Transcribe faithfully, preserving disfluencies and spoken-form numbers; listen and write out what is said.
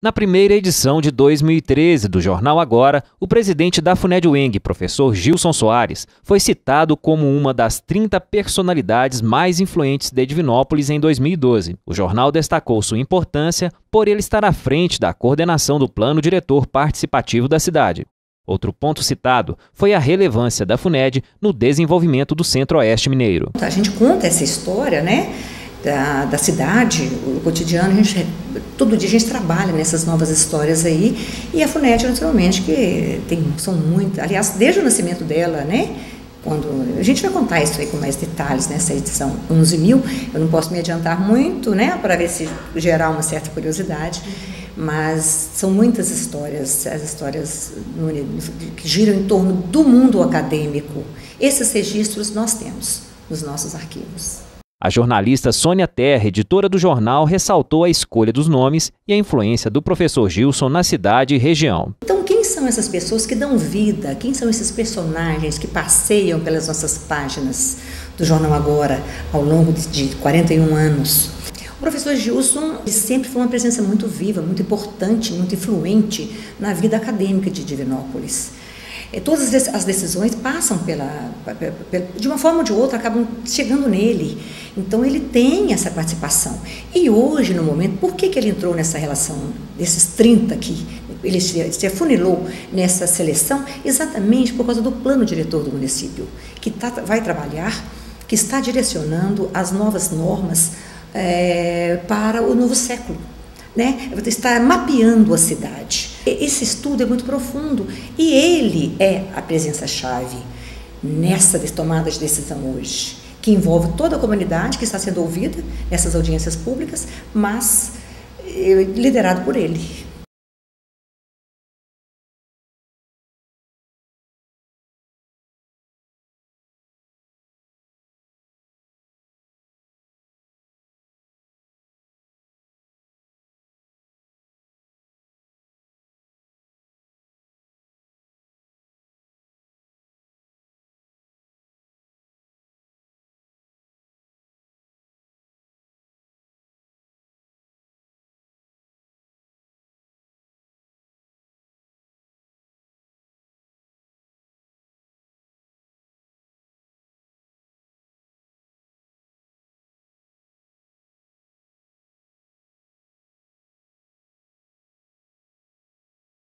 Na primeira edição de dois mil e treze do Jornal Agora, o presidente da FUNED-UENG, professor Gilson Soares, foi citado como uma das trinta personalidades mais influentes de Divinópolis em dois mil e doze. O jornal destacou sua importância por ele estar à frente da coordenação do Plano Diretor Participativo da cidade. Outro ponto citado foi a relevância da FUNED no desenvolvimento do Centro-Oeste Mineiro. A gente conta essa história, né? Da, da cidade, o cotidiano, a gente, todo dia a gente trabalha nessas novas histórias aí, e a FUNED, naturalmente, que tem, são muitas, aliás, desde o nascimento dela, né, quando, a gente vai contar isso aí com mais detalhes nessa edição onze mil, eu não posso me adiantar muito, né, para ver se gerar uma certa curiosidade, mas são muitas histórias, as histórias que giram em torno do mundo acadêmico. Esses registros nós temos nos nossos arquivos. A jornalista Sônia Terra, editora do jornal, ressaltou a escolha dos nomes e a influência do professor Gilson na cidade e região. Então, quem são essas pessoas que dão vida? Quem são esses personagens que passeiam pelas nossas páginas do Jornal Agora ao longo de quarenta e um anos? O professor Gilson sempre foi uma presença muito viva, muito importante, muito influente na vida acadêmica de Divinópolis. Todas as decisões passam pela, de uma forma ou de outra, acabam chegando nele. Então, ele tem essa participação. E hoje, no momento, por que, que ele entrou nessa relação, desses trinta aqui? Ele se, se afunilou nessa seleção exatamente por causa do plano diretor do município, que tá, vai trabalhar, que está direcionando as novas normas é, para o novo século. Né? Está mapeando a cidade. Esse estudo é muito profundo e ele é a presença-chave nessa tomada de decisão hoje, que envolve toda a comunidade que está sendo ouvida nessas audiências públicas, mas liderado por ele.